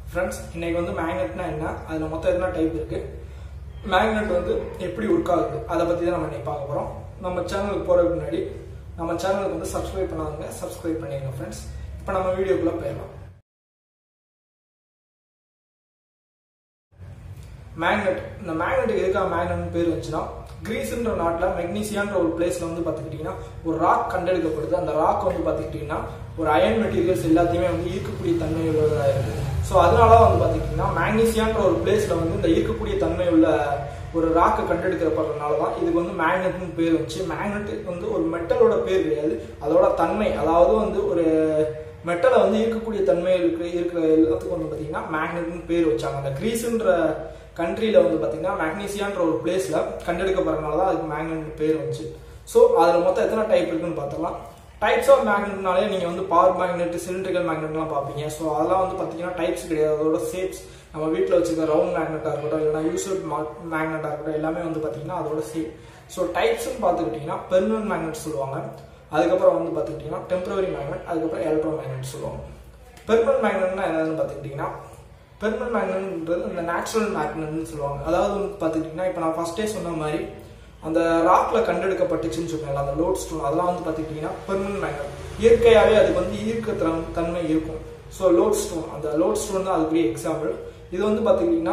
Friends, இன்னைக்கு வந்து மேக்னெட்னா என்ன, அதுல மொத்தம் எத்தனை டைப் இருக்கு, மேக்னெட் வந்து எப்படி ஒர்க் ஆகுது, அதை பத்தி தான் நம்ம இன்னைக்கு பார்க்க போறோம். நம்ம சேனலுக்கு போறதுக்கு முன்னாடி நம்ம சேனலுக்கு வந்து சப்ஸ்கிரைப் பண்ணாதவங்க சப்ஸ்கிரைப் பண்ணிடுங்க ஃப்ரெண்ட்ஸ். இப்போ நம்ம வீடியோக்குள்ள போயிடலாம். மேக்னெட், இந்த மேக்னெட்டுக்கு எதுக்காக மேக்னெட்னு பேர் வந்துச்சுன்னா, கிரீஸ்ன்ற நாட்டில் மெக்னீசியான்ற ஒரு பிளேஸ்ல வந்து பார்த்துக்கிட்டிங்கன்னா ஒரு ராக் கண்டெடுக்கப்படுது. அந்த ராக் வந்து பார்த்துக்கிட்டிங்கன்னா ஒரு அயன் மெட்டீரியல்ஸ் எல்லாத்தையுமே வந்து ஈர்க்கக்கூடிய தன்மை உள்ளதாக இருக்குது. ஸோ அதனால வந்து பார்த்துக்கிட்டிங்கன்னா மேக்னீசியான்ற ஒரு பிளேஸ்ல வந்து இந்த ஈர்க்கக்கூடிய தன்மை உள்ள ஒரு ராக்கை கண்டெடுக்கப்படுறதுனால தான் இதுக்கு வந்து மேக்னெட்னு பேர் வந்துச்சு. மேக்னெட்டுக்கு வந்து ஒரு மெட்டலோட பேர் கிடையாது, அதோட தன்மை, அதாவது வந்து ஒரு மெட்டலை வந்து ஈர்க்கக்கூடிய தன்மை இருக்கிற எல்லாத்துக்கும் வந்து பார்த்தீங்கன்னா மேக்னெட்னு பேர் வச்சாங்க. அந்த கிரீஸ்ன்ற கண்ட்ரியில வந்து பார்த்தீங்கன்னா மேக்னீசியான்ற ஒரு பிளேஸ்ல கண்டெடுக்கப்படுறதுனால தான் அதுக்கு மேக்னெட்னு பேர் வந்துச்சு. ஸோ அதில் மொத்தம் எத்தனை டைப் இருக்குன்னு பார்த்தலாம். டைப்ஸ் ஆஃப் மேக்னெட்னாலே நீங்கள் வந்து பவர் மேக்னெட், சிலிண்ட்ரிக்கல் மேக்னெட்லாம் பார்ப்பீங்க. ஸோ அதெல்லாம் வந்து பார்த்தீங்கன்னா டைப்ஸ் கிடையாது, அதோட ஷேப்ஸ். நம்ம வீட்டில் வச்சுக்க ரவுண்ட் மேக்னெட்டாக இருக்கட்டும், இல்லைனா யூஸ்வல் மேக்னெட்டாக இருக்கட்டும், எல்லாமே வந்து பார்த்தீங்கன்னா அதோட ஷேப். ஸோ டைப்ஸ்ன்னு பார்த்துக்கிட்டிங்கன்னா பெர்மனன்ட் மேக்னெட் சொல்லுவாங்க, அதுக்கப்புறம் வந்து பார்த்துக்கிட்டிங்கன்னா டெம்பரரி மேக்னெட், அதுக்கப்புறம் எலக்ட்ரோமேக்னெட் சொல்லுவாங்க. பெர்மனன்ட் மேக்னெட்னா என்னதுன்னு பார்த்துக்கிட்டிங்கன்னா, பெர்மனன்ட் மேக்னெட்ன்றது இந்த நேச்சுரல் மேக்னெட்னு சொல்லுவாங்க. அதாவது வந்து பார்த்துக்கிட்டிங்கன்னா இப்போ நான் ஃபர்ஸ்டே சொன்ன மாதிரி அந்த ராக்ல கண்டெடுக்கப்பட்டுச்சுன்னு சொன்னால அந்த லோட் ஸ்டோன், அதெல்லாம் வந்து பார்த்துக்கிட்டிங்கன்னா பெர்மனன்ட் மேக்னெட். இயற்கையாகவே அதுக்கு வந்து ஈர்க்க தன்மை இருக்கும். ஸோ லோட் ஸ்டோன், அந்த லோட் ஸ்டோன் தான் அதுக்குரிய எக்ஸாம்பிள். இது வந்து பார்த்துக்கிட்டிங்கன்னா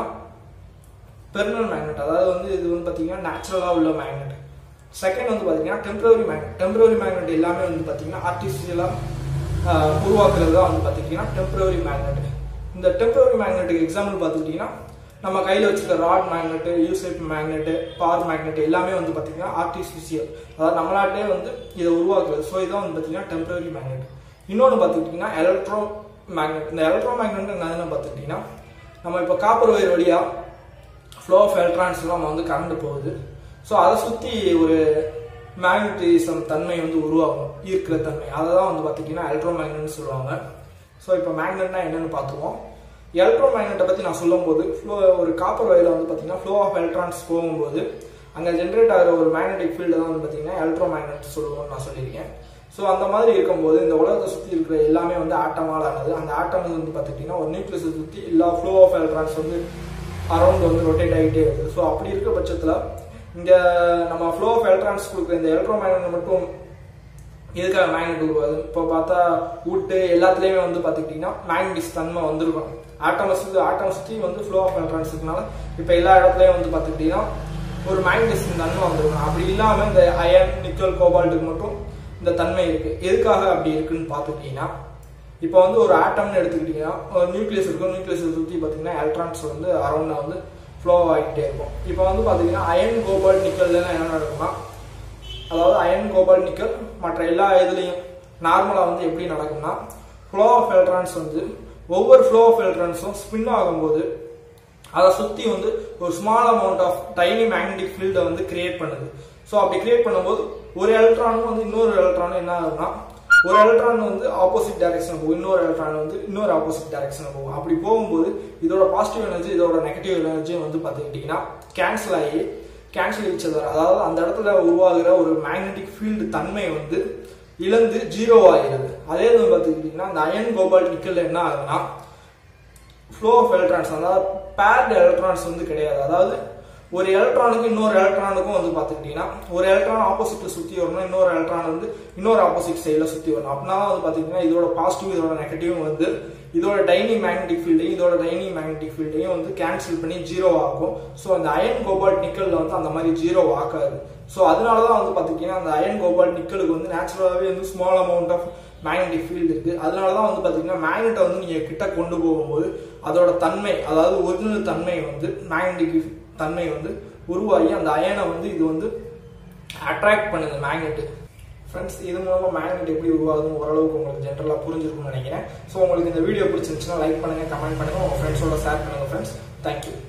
பெர்மனன்ட் மேக்னெட், அதாவது வந்து இது வந்து பார்த்தீங்கன்னா நேச்சுரலாக உள்ள மேக்னெட். செகண்ட் வந்து பார்த்தீங்கன்னா டெம்பரரி மேக்னெட். டெம்பரரி மேக்னெட் எல்லாமே வந்து பார்த்தீங்கன்னா ஆர்டிஃபிஷியலாக உருவாக்குறது தான் வந்து பார்த்துக்கிட்டிங்கன்னா டெம்பரரி மேக்னெட். இந்த டெம்பரரி மேக்னெட்டுக்கு எக்ஸாம்பிள் பார்த்துக்கிட்டிங்கன்னா நம்ம கையில் வச்சுருக்க rod magnet, U shape magnet, power magnet எல்லாமே வந்து பார்த்தீங்கன்னா ஆர்டிஃபிஷியல், அதாவது நம்மளாட்டே வந்து இதை உருவாக்குறது. ஸோ இதான் வந்து பார்த்தீங்கன்னா டெம்பரரி மேக்னெட். இன்னொன்று பார்த்துக்கிட்டிங்கன்னா எலக்ட்ரோ மேக்னெட். இந்த எலக்ட்ரோ மேக்னெட் என்னதுன்னு பார்த்துக்கிட்டிங்கன்னா, நம்ம இப்போ காப்பர் ஒயர் வழியாக ஃப்ளோ ஆஃப் எலக்ட்ரான்ஸ் நம்ம வந்து கரண்ட் போகுது. ஸோ அதை சுற்றி ஒரு மேக்னட்டிசம் தன்மை வந்து உருவாகும், ஈர்க்கிற தன்மை. அதை தான் வந்து பார்த்துக்கிட்டிங்கன்னா எலக்ட்ரோ மேக்னெட்னு சொல்லுவாங்க. ஸோ இப்போ மேக்னெட்னா என்னன்னு பார்த்துருவோம். எலக்ட்ரோ மேக்னெட்டை பற்றி நான் சொல்லும்போது, ஒரு காப்பர் வயரில் வந்து பார்த்தீங்கன்னா ஃப்ளோ ஆஃப் எலக்ட்ரான்ஸ் போகும்போது அங்கே ஜென்ரேட் ஆகிற ஒரு மேக்னெட்டிக் ஃபீல்டு தான் வந்து பார்த்தீங்கன்னா எலக்ட்ரோ மேக்னெட் சொல்லுவோம்னு நான் சொல்லியிருக்கேன். ஸோ அந்த மாதிரி இருக்கும்போது இந்த உலகத்தை சுற்றி இருக்கிற எல்லாமே வந்து ஆட்டமால் ஆனது. அந்த ஆட்டம் வந்து பார்த்துக்கிட்டிங்கன்னா ஒரு நியூக்ளியஸை சுற்றி எல்லா ஃப்ளோ ஆஃப் எலக்ட்ரான்ஸ் வந்து அரௌண்ட் வந்து ரொட்டேட் ஆகிட்டே இருக்குது. ஸோ அப்படி இருக்கிற பட்சத்தில் இங்கே நம்ம ஃப்ளோ ஆஃப் எலக்ட்ரான்ஸ் கொடுக்குற இந்த எலக்ட்ரோ மேக்னெட் மட்டும் எதுக்காக மேக்னெட் உருவாது, இப்போ பார்த்தா உட்டு எல்லாத்துலேயுமே வந்து பார்த்துக்கிட்டிங்கன்னா மேக்னட்டிஸ் தன்மை வந்துருக்கும். ஆட்டம் சுற்றி வந்து ஃப்ளோ ஆஃப் எலக்ட்ரான்ஸ் இருக்கனால இப்போ எல்லா இடத்துலையும் வந்து பார்த்துக்கிட்டிங்கன்னா ஒரு மேக்னட்டிஸ் தன்மை வந்துருக்கும். அப்படி இல்லாமல் இந்த அயன், நிக்கல், கோபால்ட்டுக்கு மட்டும் இந்த தன்மை இருக்குது. எதுக்காக அப்படி இருக்குன்னு பார்த்துக்கிட்டிங்கன்னா, இப்போ வந்து ஒரு ஆட்டம்னு எடுத்துக்கிட்டிங்கன்னா ஒரு நியூக்ளியஸ் இருக்கும். நியூக்ளியஸை சுற்றி பார்த்தீங்கன்னா எலக்ட்ரான்ஸ் வந்து அரௌண்டாக வந்து ஃப்ளோ ஆகிட்டே இருக்கும். இப்போ வந்து பார்த்தீங்கன்னா அயன், கோபால்ட், நிக்கல்லாம் என்ன நடக்கும்னா, அதாவது அயன், கோபால்ட், நிக்கல் மற்ற எல்லா இதுலையும் நார்மலாக வந்து எப்படி நடக்கும்னா, ஃப்ளோ ஆஃப் எலக்ட்ரான்ஸ் வந்து ஒவ்வொரு ஃப்ளோ ஆஃப் எலக்ட்ரான்ஸும் ஸ்பின் ஆகும்போது அதை சுற்றி வந்து ஒரு small amount of tiny magnetic ஃபீல்டை வந்து கிரியேட் பண்ணுது. ஸோ அப்படி கிரியேட் பண்ணும்போது ஒரு எலக்ட்ரானும் வந்து இன்னொரு எலக்ட்ரானும் என்ன ஆகுதுன்னா, ஒரு எலக்ட்ரான் வந்து ஆப்போசிட் டைரக்ஷன் போகும், இன்னொரு எலக்ட்ரான் வந்து இன்னொரு ஆப்போசிட் டைரக்ஷன் போகும். அப்படி போகும்போது இதோட பாசிட்டிவ் எனர்ஜி, இதோட நெகட்டிவ் எனர்ஜியும் வந்து பார்த்துக்கிட்டிங்கன்னா கேன்சல் ஆகி ஈச்சதர், அதாவது அந்த இடத்துல உருவாகிற ஒரு மேக்னெட்டிக் ஃபீல்டு தன்மை வந்து இழந்து ஜீரோ ஆகிறது. அதே வந்து பார்த்துக்கிட்டிங்கன்னா இந்த அயன், கோபால்ட், நிக்கல் என்ன ஆகுதுன்னா ஃப்ளோ ஆஃப் எலக்ட்ரான்ஸ், அதாவது பேர்டு எலக்ட்ரான்ஸ் வந்து கிடையாது. அதாவது ஒரு எலக்ட்ரானுக்கு இன்னொரு எலக்ட்ரானுக்கும் வந்து பார்த்துக்கிட்டிங்கன்னா ஒரு எலக்ட்ரான் ஆப்போசிட்டில் சுற்றி வரணும், இன்னொரு எலக்ட்ரான் வந்து இன்னொரு ஆப்போசிட் சைடில் சுற்றி வரணும். அப்படின்னா வந்து பார்த்திங்கன்னா இதோட பாசிட்டிவ், இதோட நெகட்டிவ் வந்து இதோட டைனி மேக்னெட்டிக் ஃபீல்டையும் இதோட டைனி மேக்னெட்டிக் ஃபீல்டையும் வந்து கேன்சல் பண்ணி ஜீரோ ஆகும். ஸோ அந்த அயன், கோபால்ட், நிக்கலில் வந்து அந்த மாதிரி ஜீரோ ஆகாது. ஸோ அதனால தான் வந்து பார்த்திங்கன்னா அந்த அயன், கோபால்ட், நிக்கலுக்கு வந்து நேச்சுரலாகவே வந்து small amount of magnetic field இருக்குது. அதனால தான் வந்து பார்த்திங்கன்னா மேக்னெட்டை வந்து நீங்கள் கிட்ட கொண்டு போகும்போது அதோட தன்மை, அதாவது ஒரிஜினல் தன்மை வந்து மேக்னெட்டிக் தன்மை வந்து உருவாகி அந்த அயனை வந்து இது வந்து அட்ராக்ட் பண்ணுது மேக்னெட்டு. ஃப்ரெண்ட்ஸ், இது மூலமாக மேக்னெட் எப்படி உருவாகுதுன்னு ஓரளவுக்கு உங்களுக்கு ஜென்ரலாக புரிஞ்சிருக்கும்னு நினைக்கிறேன். ஸோ உங்களுக்கு இந்த வீடியோ பிடிச்சிருந்துச்சுன்னா லைக் பண்ணுங்கள், கமெண்ட் பண்ணுங்கள், உங்கள் ஃப்ரெண்ட்ஸோட ஷேர் பண்ணுங்கள் ஃப்ரெண்ட்ஸ். தேங்க்யூ.